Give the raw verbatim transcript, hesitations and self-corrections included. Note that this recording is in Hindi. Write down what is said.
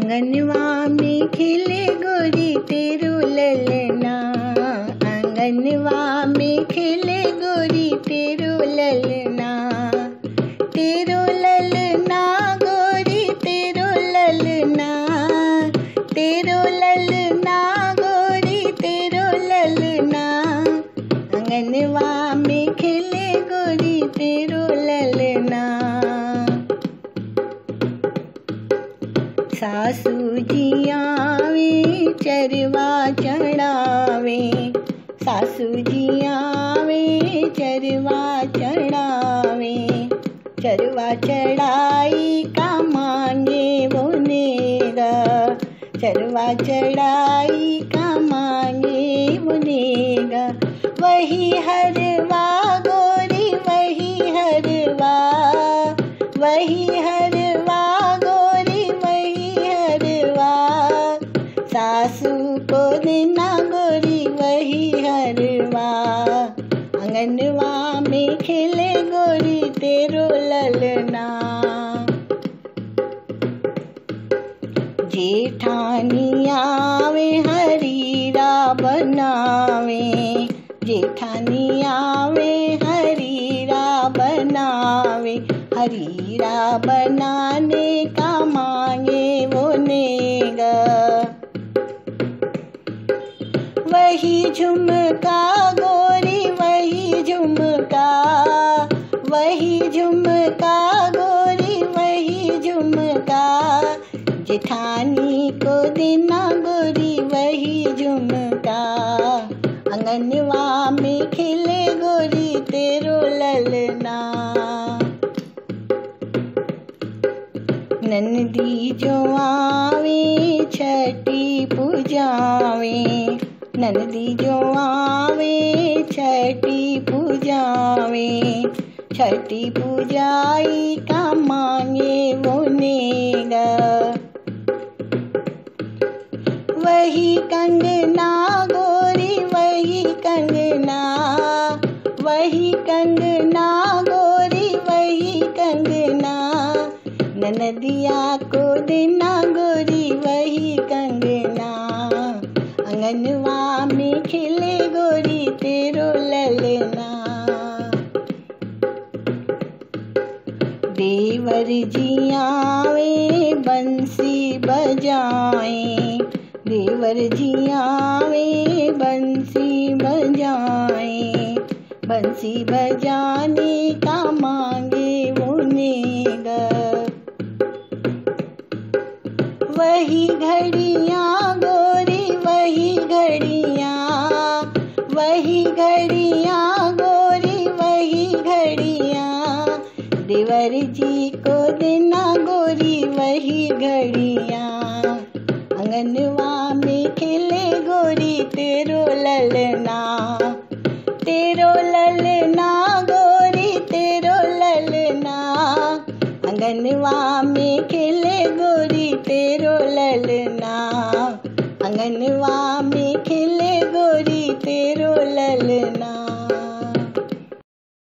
आंगनवा में खिले गोरी तेरू ललना, आंगनवा में खिले गोरी तेरू ललना, तेरू ललना गोरी तेरू ललना, तेरू ललना गोरी तेरू ललना, आंगनवा में खिले गोरी तेरू ललना। सासू जी आवे चरवा चढ़ावे, सासू जी आवे चरवा चढ़ावे, चरवा चढ़ाई का मांगे वो नेगा, चरवा चढ़ाई का मांगे वो नेगा। वही हरवा गोरी वही हरवा, वही हरवा सासू को देना गोरी वही हरवा, आंगनवा में खिले गोरी तेरो ललना। जेठानी आवे हरीरा बनावे, जेठानी आवे हरीरा बनावे, हरीरा बनाने का मांगे वो नेगा। वही झुमका गोरी वही झुमका, वही झुमका गोरी वही झुमका, जेठानी को देना गोरी वही झुमका, आंगनवा में खिले गोरी तेरो ललना। नंदी जो आवे छठी पूजावे, नंदी जो आवे छठी पूजावे, छठी पूजाई का मांगे वो नेगा। वही कंगना गोरी वही कंगना, वही कंगना गोरी वही कंगना, ननदिया को देना गोरी वही कंगना, आंगनवा में खिले गोरी तेरो ललना। देवर जी आवे बंसी बजाए, देवर जी आवे बंसी बजाए, बंसी बजाने का मांगे वो नेगा। वही घड़ियाँ गोरी वही घड़ियाँ, वही घड़ियाँ गोरी वही घड़ियाँ, देवर जी को देना गोरी वही घड़ियाँ, आंगनवा में खिले गोरी तेरो ललना, तेरो ललना गोरी तेरो ललना, आंगनवा में खिले गोरी तेरो ललना, आंगनवा में